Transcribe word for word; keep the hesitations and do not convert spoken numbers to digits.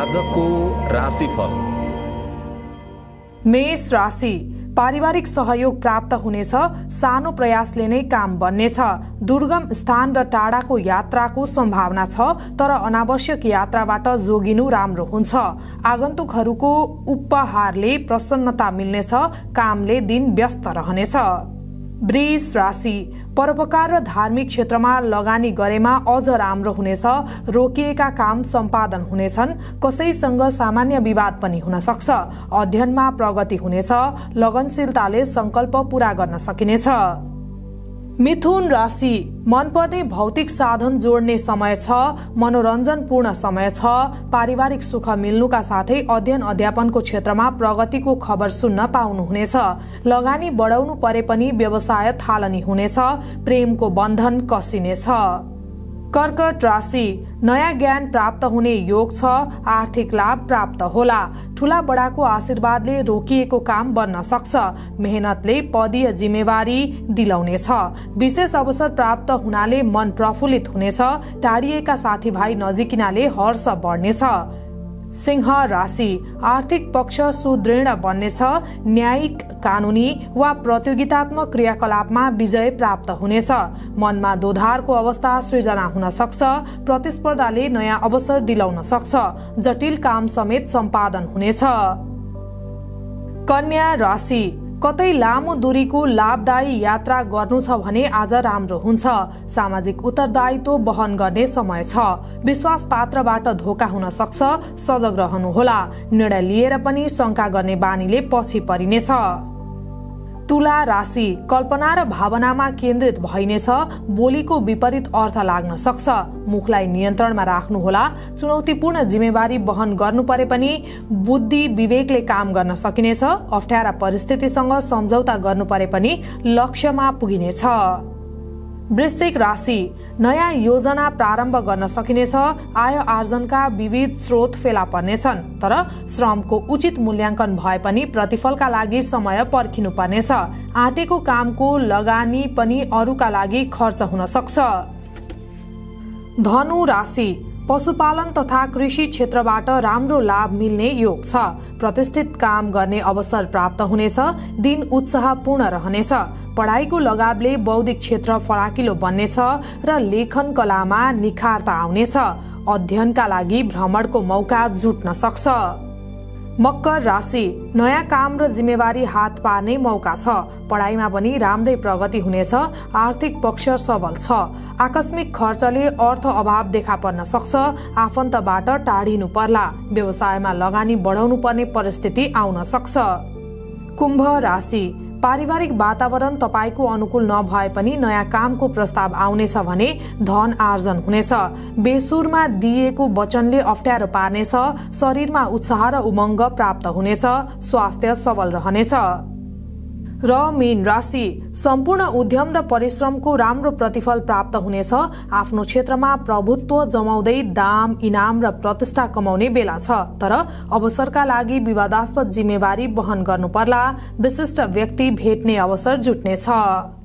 आजको राशिफल। मेष राशि, पारिवारिक सहयोग प्राप्त हुनेछ। सानो प्रयासले नै काम बन्नेछ। दुर्गम स्थान र टाढाको यात्राको सम्भावना छ, तर अनावश्यक यात्राबाट जोगिनु राम्रो हुन्छ। आगन्तुकहरूको उपहारले प्रसन्नता मिल्नेछ। कामले दिन व्यस्त रहनेछ। वृष राशि, परोपकार र धार्मिक क्षेत्रमा लगानी गरेमा अझ राम्रो हुनेछ। रोकिएका काम सम्पादन हुनेछन्। कसैसँग सामान्य विवाद पनि हुन सक्छ। अध्ययनमा प्रगति हुनेछ। लगनशीलताले संकल्प पूरा गर्न सकिनेछ। मिथुन राशि, मनपर्ने भौतिक साधन जोड्ने समय छ। मनोरञ्जनपूर्ण समय छ। पारिवारिक सुख मिल्नुका साथै अध्ययन अध्यापनको क्षेत्रमा प्रगतिको खबर सुन्न पाउनुहुनेछ। लगानी बढाउनु परे पनि व्यवसाय थालनी हुनेछ। प्रेमको बन्धन कसिनेछ। कर्कट राशि, नयाँ ज्ञान प्राप्त हुने योग छ। आर्थिक लाभ प्राप्त होला। ठूला बडाको आशीर्वादले रोकिएको काम बन्न सक्छ। मेहनतले पदीय जिम्मेवारी दिलाउनेछ। विशेष अवसर प्राप्त हुनाले मन प्रफुल्लित हुनेछ। टाढिएका साथीभाइ नजिकिनाले हर्ष बढ्नेछ। सिंह राशि, आर्थिक पक्ष सुदृढ बन्नेछ। न्यायिक, कानूनी वा प्रतियोगितात्मक क्रियाकलापमा विजय प्राप्त हुनेछ। मनमा दोधारको अवस्था सृजना हुन सक्छ। प्रतिस्पर्धाले नयाँ अवसर दिलाउन सक्छ। जटिल काम समेत सम्पादन हुनेछ। कन्या राशि, कतै लामो दूरीको लाभदायी यात्रा गर्नु छ भने आज राम्रो हुन्छ। सामाजिक उत्तरदायित्व वहन गर्ने समय छ। विश्वास पात्रबाट धोका हुन सक्छ। सजग रहनुहोला। निर्णय लिएर पनि शंका गर्ने बानीले पछि परिनेछ। तुला राशि, कल्पना र भावनामा केन्द्रित भइनेछ। बोलीको विपरीत अर्थ लाग्न सक्छ। मुखलाई नियन्त्रणमा राख्नुहोला। चुनौतीपूर्ण जिम्मेवारी वहन गर्नु परे पनि बुद्धि विवेकले काम गर्न सकिनेछ। अप्ठ्यारा परिस्थितिसँग सम्झौता गर्नु परे पनि लक्ष्यमा पुगिनेछ। वृश्चिक राशि, नयाँ योजना प्रारम्भ गर्न सकिनेछ। आय आर्जनका विविध स्रोत फेला पर्नेछन्, तर श्रमको उचित मूल्याङ्कन भए पनि प्रतिफलका लागि समय पर्खिनु पर्नेछ। आँटेको कामको लगानी पनि अरूका लागि खर्च हुन सक्छ। धनु राशि, पशुपालन तथा कृषि क्षेत्रबाट राम्रो लाभ मिल्ने योग छ। प्रतिष्ठित काम गर्ने अवसर प्राप्त हुनेछ। दिन उत्साहपूर्ण रहनेछ। पढाइको लगावले बौद्धिक क्षेत्र फराकिलो बन्नेछ र लेखन कलामा निखारता आउनेछ। अध्ययनका लागि भ्रमणको मौका जुट्न सक्छ। मकर राशि, नयाँ काम र जिम्मेवारी हात पार्ने मौका छ। पढाइमा पनि राम्रै प्रगति हुनेछ। आर्थिक पक्ष सबल छ। आकस्मिक खर्चले अर्थ अभाव देखा पर्न सक्छ। आफन्तबाट टाढिनु पर्ला। व्यवसायमा लगानी बढाउनु पर्ने परिस्थिति आउन सक्छ। कुम्भ राशि, पारिवारिक वातावरण तपाईको अनुकूल नभए पनि नयाँ कामको प्रस्ताव आउनेछ भने धन आर्जन हुनेछ। बेसुरमा दिएको वचनले अप्ठ्यारो पार्नेछ। शरीरमा उत्साह र उमङ्ग प्राप्त हुनेछ। स्वास्थ्य सबल रहनेछ। र मीन राशि, सम्पूर्ण उद्यम र परिश्रमको राम्रो प्रतिफल प्राप्त हुनेछ। आफ्नो क्षेत्रमा प्रभुत्व जमाउँदै दाम, इनाम र प्रतिष्ठा कमाउने बेला छ, तर अवसरका लागि विवादास्पद जिम्मेवारी वहन गर्नु पर्ला। विशिष्ट व्यक्ति भेट्ने अवसर जुट्नेछ।